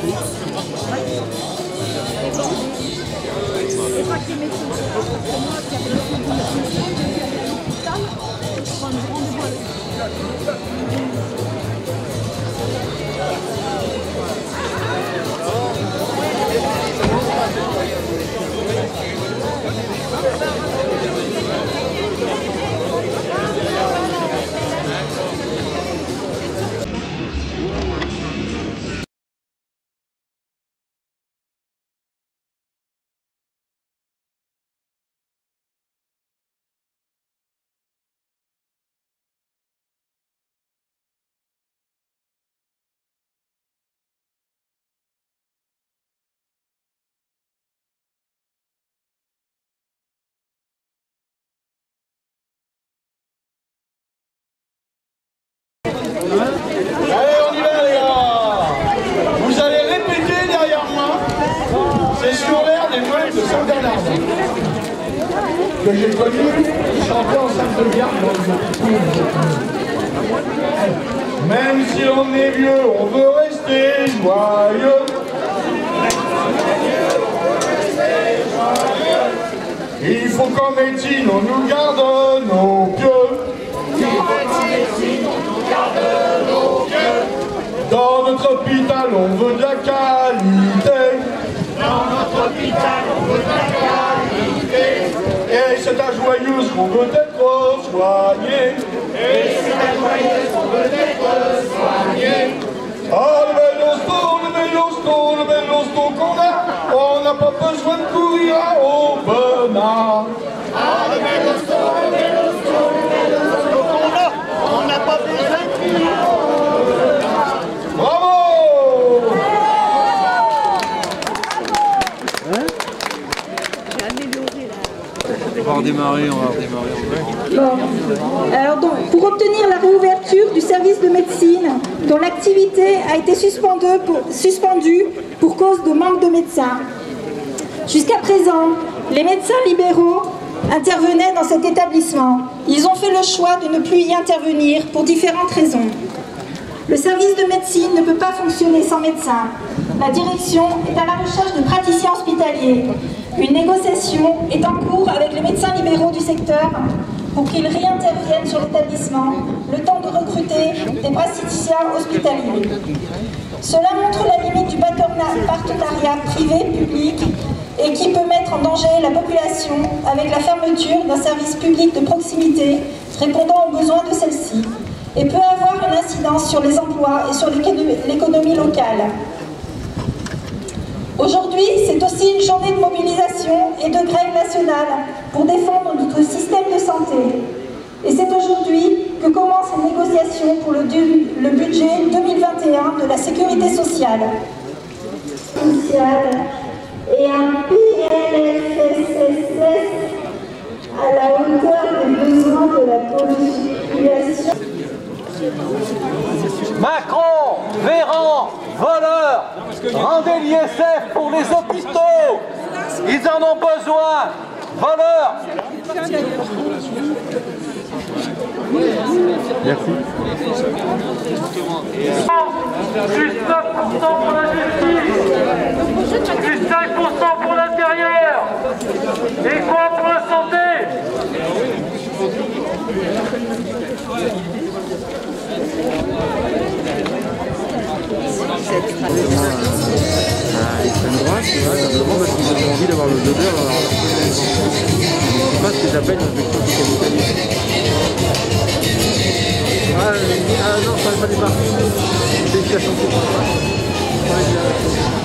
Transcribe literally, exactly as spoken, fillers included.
Allez, on y va les gars. Vous allez répéter derrière moi. C'est sur l'air des moines de Saint-Bernard que j'ai connu chanter en salle de garde dans le même si on est vieux, on veut rester joyeux. Il faut qu'en médecine on nous garde nos pieux. Dans notre hôpital, on veut de la qualité. Dans notre hôpital, on veut de la qualité. Et c'est à Joyeuse qu'on veut être soigné. Et c'est à Joyeuse qu'on veut être soigné. Ah, le bel hosto, le bel hosto, le bel hosto qu'on a. On n'a pas besoin de courir à Aubenas. Ah, le bel hosto, le bel hosto, le bel hosto qu'on a. On n'a pas besoin de courir à Aubenas. Bravo! On va redémarrer, on va redémarrer. Bon. Alors donc, pour obtenir la réouverture du service de médecine, dont l'activité a été suspendue pour, suspendue pour cause de manque de médecins. Jusqu'à présent, les médecins libéraux intervenaient dans cet établissement. Ils ont fait le choix de ne plus y intervenir pour différentes raisons. Le service de médecine ne peut pas fonctionner sans médecin. La direction est à la recherche de praticiens hospitaliers. Une négociation est en cours avec les médecins libéraux du secteur pour qu'ils réinterviennent sur l'établissement, le temps de recruter des praticiens hospitaliers. Cela montre la limite du partenariat privé-public et qui peut mettre en danger la population avec la fermeture d'un service public de proximité répondant aux besoins de celle-ci, et peut avoir une incidence sur les emplois et sur l'économie locale. Aujourd'hui, c'est aussi une journée de mobilisation et de grève nationale pour défendre notre système de santé. Et c'est aujourd'hui que commencent les négociations pour le, le budget deux mille vingt et un de la sécurité sociale. Sociale et un P L F S S à la hauteur des besoins de la population. Macron, Véran, voleurs, rendez l'I S F pour les hôpitaux. Ils en ont besoin. Voleurs. Merci. Plus neuf pour cent pour la justice. Plus cinq pour cent pour l'intérieur. Et quoi pour la santé? À l'extrême droite, tu vois, simplement parce qu'ils ont envie d'avoir le l'odeur. C'est pas ce que j'appelle l'infection totalitaire. Ah, euh, ah non, je parlais pas des partis. C'est de la santé. Je parlais de la...